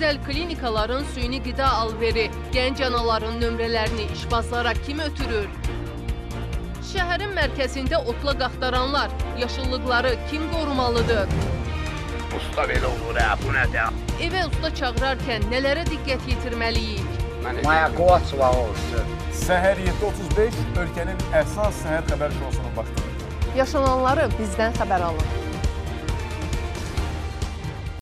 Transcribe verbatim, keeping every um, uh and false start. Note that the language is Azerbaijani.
Özəl klinikaların süni qida alveri, gənc anaların nömrələrini işbazlara kim ötürür? Şəhərin mərkəzində otla qaxtaranlar, yaşıllıqları kim qorumalıdır? Usta belə olur, hə, bu nədir? Evə usta çağırarkən nələrə diqqət yetirməliyik? Mayakovə açılağı olsun. Səhər yeddi otuz beş ölkənin əsas səhər xəbər şousunun vaxtıdır. Yaşananları bizdən xəbər alın.